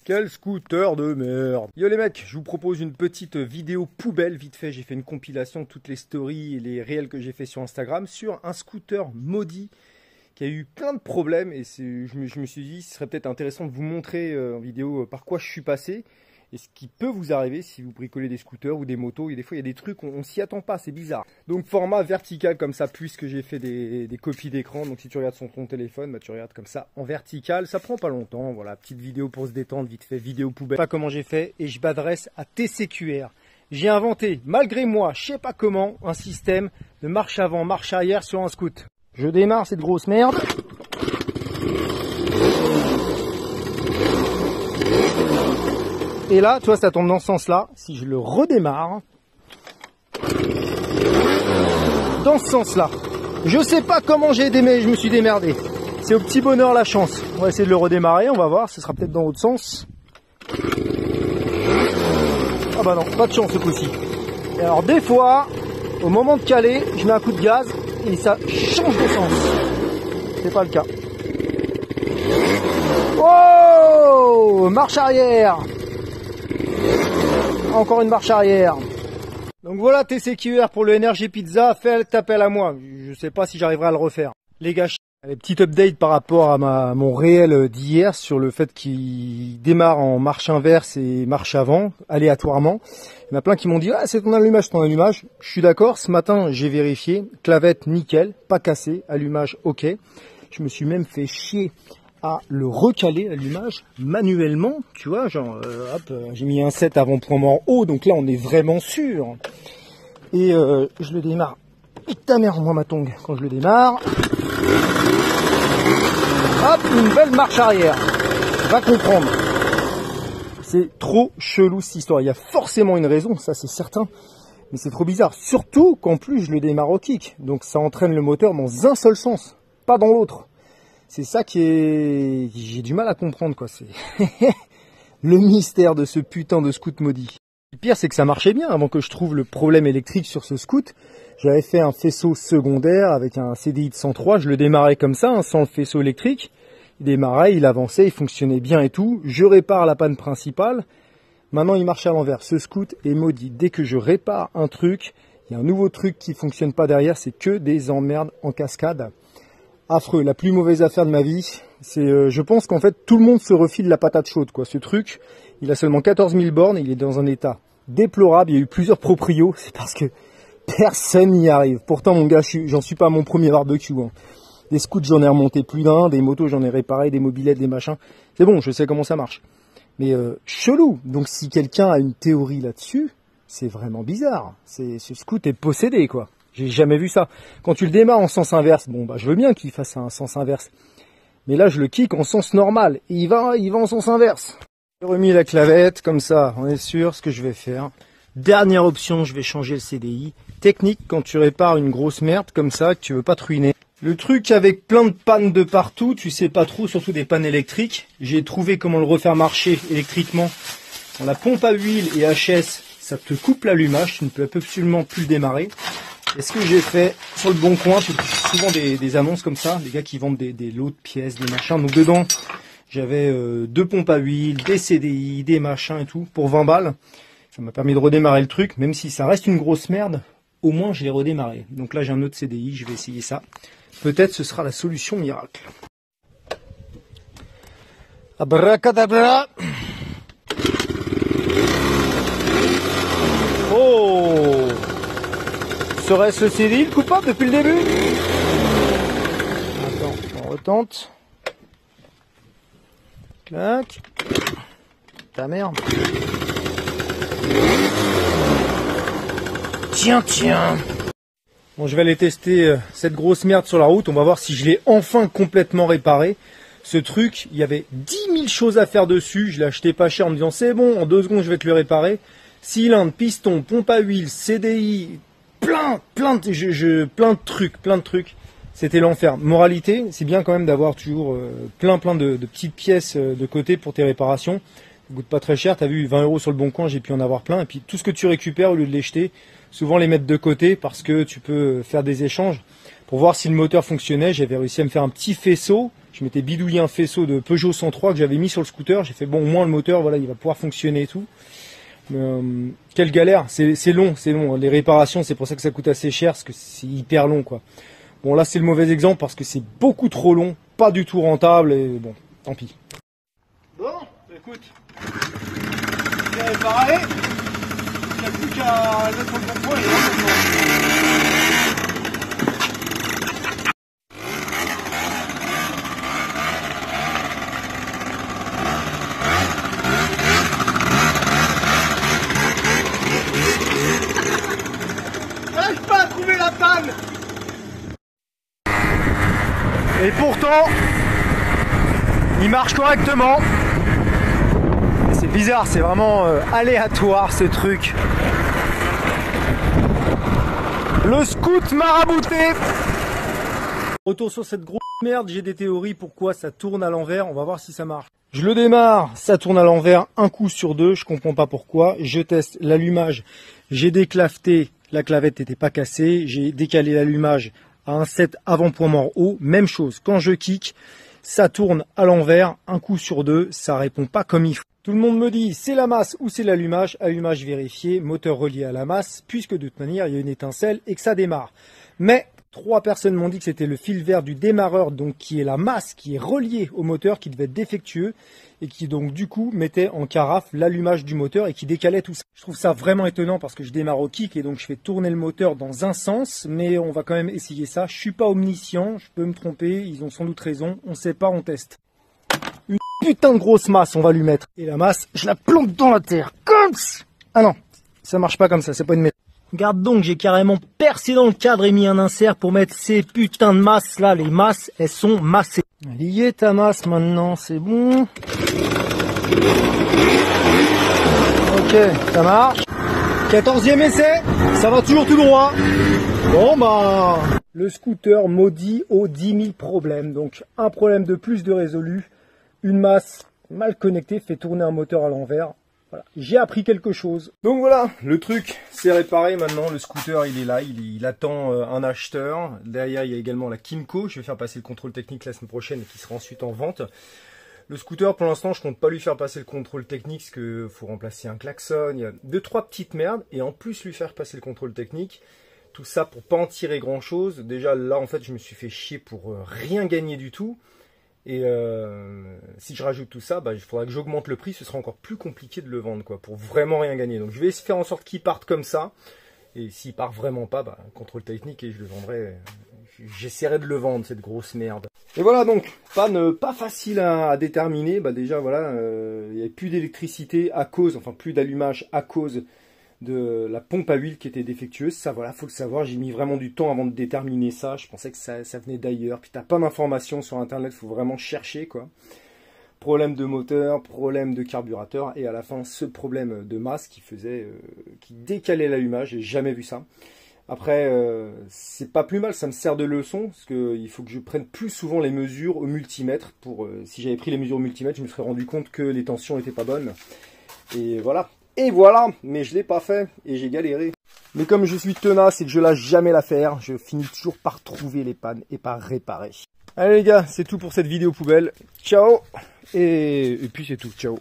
Quel scooter de merde. Yo les mecs, je vous propose une petite vidéo poubelle, vite fait. J'ai fait une compilation de toutes les stories et les réels que j'ai fait sur Instagram sur un scooter maudit qui a eu plein de problèmes. Et je me suis dit, ce serait peut-être intéressant de vous montrer en vidéo par quoi je suis passé. Et ce qui peut vous arriver si vous bricolez des scooters ou des motos. Et des fois, il y a des trucs, on s'y attend pas, c'est bizarre. Donc, format vertical comme ça, puisque j'ai fait des copies d'écran. Donc, si tu regardes sur ton téléphone, bah, tu regardes comme ça en vertical. Ça prend pas longtemps. Voilà, petite vidéo pour se détendre, vite fait, vidéo poubelle. Pas comment j'ai fait et je m'adresse à TCQR. J'ai inventé, malgré moi, je sais pas comment, un système de marche avant, marche arrière sur un scoot. Je démarre cette grosse merde. Et là, tu vois, ça tombe dans ce sens-là. Si je le redémarre, dans ce sens-là, je sais pas comment je me suis démerdé. C'est au petit bonheur la chance. On va essayer de le redémarrer, on va voir. Ce sera peut-être dans l'autre sens. Ah bah non, pas de chance ce coup-ci. Et alors des fois, au moment de caler, je mets un coup de gaz et ça change de sens. C'est pas le cas. Oh, marche arrière. Encore une marche arrière. Donc voilà TCQR pour le Energy Pizza, faites appel à moi. Je sais pas si j'arriverai à le refaire. Les gars, les petites updates par rapport à mon réel d'hier sur le fait qu'il démarre en marche inverse et marche avant, aléatoirement. Il y en a plein qui m'ont dit « Ah, c'est ton allumage, ton allumage ». Je suis d'accord, ce matin j'ai vérifié, clavette nickel, pas cassé, allumage ok. Je me suis même fait chier à le recaler l'allumage manuellement, tu vois, genre hop, j'ai mis un 7 avant-point mort haut, donc là on est vraiment sûr. Et je le démarre. Putain merde, moi ma tongue, quand je le démarre. Hop, une belle marche arrière. Va comprendre. C'est trop chelou cette histoire. Il y a forcément une raison, ça c'est certain. Mais c'est trop bizarre. Surtout qu'en plus je le démarre au kick. Donc ça entraîne le moteur dans un seul sens, pas dans l'autre. C'est ça j'ai du mal à comprendre, quoi. C'est le mystère de ce putain de scoot maudit. Le pire, c'est que ça marchait bien avant que je trouve le problème électrique sur ce scoot. J'avais fait un faisceau secondaire avec un CDI de 103. Je le démarrais comme ça, hein, sans le faisceau électrique. Il démarrait, il avançait, il fonctionnait bien et tout. Je répare la panne principale. Maintenant, il marche à l'envers. Ce scoot est maudit. Dès que je répare un truc, il y a un nouveau truc qui fonctionne pas derrière. C'est que des emmerdes en cascade. Affreux, la plus mauvaise affaire de ma vie, c'est, je pense qu'en fait tout le monde se refile la patate chaude, quoi. Ce truc, il a seulement 14 000 bornes, il est dans un état déplorable, il y a eu plusieurs proprios, c'est parce que personne n'y arrive. Pourtant mon gars, j'en suis pas à mon premier barbecue, hein. Des scouts j'en ai remonté plus d'un, des motos j'en ai réparé, des mobylettes, des machins, c'est bon, je sais comment ça marche. Mais chelou, donc si quelqu'un a une théorie là-dessus, c'est vraiment bizarre, ce scoot est possédé, quoi. J'ai jamais vu ça. Quand tu le démarres en sens inverse, bon bah je veux bien qu'il fasse un sens inverse. Mais là je le kick en sens normal. Et il va en sens inverse. J'ai remis la clavette, comme ça, on est sûr ce que je vais faire. Dernière option, je vais changer le CDI. Technique quand tu répares une grosse merde comme ça, que tu veux pas te ruiner. Le truc avec plein de pannes de partout, tu sais pas trop, surtout des pannes électriques. J'ai trouvé comment le refaire marcher électriquement. Dans la pompe à huile et HS, ça te coupe l'allumage, tu ne peux absolument plus le démarrer. Et ce que j'ai fait sur le bon coin, tu trouves souvent des annonces comme ça, des gars qui vendent des lots de pièces, des machins. Donc dedans, j'avais 2 pompes à huile, des CDI, des machins et tout, pour 20 balles. Ça m'a permis de redémarrer le truc, même si ça reste une grosse merde, au moins je l'ai redémarré. Donc là j'ai un autre CDI, je vais essayer ça. Peut-être ce sera la solution miracle. Abracadabra. Oh! Serait-ce le CDI le coupable depuis le début? Attends, on retente. Clac. Ta merde. Tiens. Bon, je vais aller tester cette grosse merde sur la route. On va voir si je l'ai enfin complètement réparé. Ce truc, il y avait 10 000 choses à faire dessus. Je l'ai acheté pas cher en me disant c'est bon, en 2 secondes je vais te le réparer. Cylindre, piston, pompe à huile, CDI... plein de trucs. C'était l'enfer. Moralité, c'est bien quand même d'avoir toujours plein de petites pièces de côté pour tes réparations. Ça coûte pas très cher. T'as vu, 20 € sur le bon coin, j'ai pu en avoir plein. Et puis tout ce que tu récupères, au lieu de les jeter, souvent les mettre de côté parce que tu peux faire des échanges. Pour voir si le moteur fonctionnait, j'avais réussi à me faire un petit faisceau Je m'étais bidouillé un faisceau de Peugeot 103 que j'avais mis sur le scooter. J'ai fait bon, au moins le moteur, voilà, il va pouvoir fonctionner et tout. Quelle galère, c'est long. Les réparations, c'est pour ça que ça coûte assez cher, parce que c'est hyper long, quoi. Bon, là, c'est le mauvais exemple parce que c'est beaucoup trop long, pas du tout rentable, et bon, tant pis. Bon, écoute, c'est réparé. Il n'y a plus qu'à mettre le bon point et j'arrive pas à trouver la panne. Et pourtant, il marche correctement. C'est bizarre, c'est vraiment aléatoire ce truc. Le scoot m'a rabouté. Retour sur cette grosse merde, j'ai des théories pourquoi ça tourne à l'envers, on va voir si ça marche. Je le démarre, ça tourne à l'envers un coup sur deux, je comprends pas pourquoi. Je teste l'allumage, j'ai déclafeté, la clavette n'était pas cassée, j'ai décalé l'allumage à un set avant-point mort haut, même chose, quand je kick, ça tourne à l'envers, un coup sur deux, ça répond pas comme il faut. Tout le monde me dit c'est la masse ou c'est l'allumage, allumage vérifié, moteur relié à la masse, puisque de toute manière il y a une étincelle et que ça démarre. Mais 3 personnes m'ont dit que c'était le fil vert du démarreur, donc qui est la masse qui est reliée au moteur, qui devait être défectueux, et qui donc du coup mettait en carafe l'allumage du moteur et qui décalait tout ça. Je trouve ça vraiment étonnant parce que je démarre au kick et donc je fais tourner le moteur dans un sens, mais on va quand même essayer ça. Je suis pas omniscient, je peux me tromper, ils ont sans doute raison, on sait pas, on teste. Une putain de grosse masse on va lui mettre. Et la masse, je la plante dans la terre, comme ça. Ah non, ça marche pas comme ça, c'est pas une méthode. Regarde donc, j'ai carrément percé dans le cadre et mis un insert pour mettre ces putains de masses là. Les masses, elles sont massées. Elle y est ta masse maintenant, c'est bon. Ok, ça marche. 14e essai, ça va toujours tout droit. Bon bah... Le scooter maudit aux 10 000 problèmes. Donc un problème de plus de résolu. Une masse mal connectée fait tourner un moteur à l'envers. Voilà, j'ai appris quelque chose. Donc voilà, le truc c'est réparé maintenant, le scooter il est là, il attend un acheteur. Derrière il y a également la Kymco, je vais faire passer le contrôle technique la semaine prochaine qui sera ensuite en vente. Le scooter pour l'instant je compte pas lui faire passer le contrôle technique parce qu'il faut remplacer un klaxon, il y a 2-3 petites merdes et en plus lui faire passer le contrôle technique. Tout ça pour pas en tirer grand chose. Déjà là en fait je me suis fait chier pour rien gagner du tout. Et si je rajoute tout ça, bah, il faudra que j'augmente le prix, ce sera encore plus compliqué de le vendre, quoi, pour vraiment rien gagner. Donc je vais faire en sorte qu'il parte comme ça. Et s'il part vraiment pas, bah, contrôle technique et je le vendrai. J'essaierai de le vendre, cette grosse merde. Et voilà donc, panne pas facile à déterminer. Bah, déjà voilà, il n'y avait plus d'électricité à cause, enfin plus d'allumage à cause de la pompe à huile qui était défectueuse. Ça voilà, faut le savoir, j'ai mis vraiment du temps avant de déterminer ça. Je pensais que ça venait d'ailleurs. Puis t'as pas d'informations sur internet, faut vraiment chercher quoi. Problème de moteur, problème de carburateur et à la fin ce problème de masse qui faisait, qui décalait l'allumage. J'ai jamais vu ça. Après c'est pas plus mal, ça me sert de leçon parce que il faut que je prenne plus souvent les mesures au multimètre. Pour si j'avais pris les mesures au multimètre, je me serais rendu compte que les tensions n'étaient pas bonnes. Et voilà. Et voilà, mais je l'ai pas fait et j'ai galéré. Mais comme je suis tenace et que je lâche jamais l'affaire, je finis toujours par trouver les pannes et par réparer. Allez les gars, c'est tout pour cette vidéo poubelle. Ciao. Et puis c'est tout, ciao.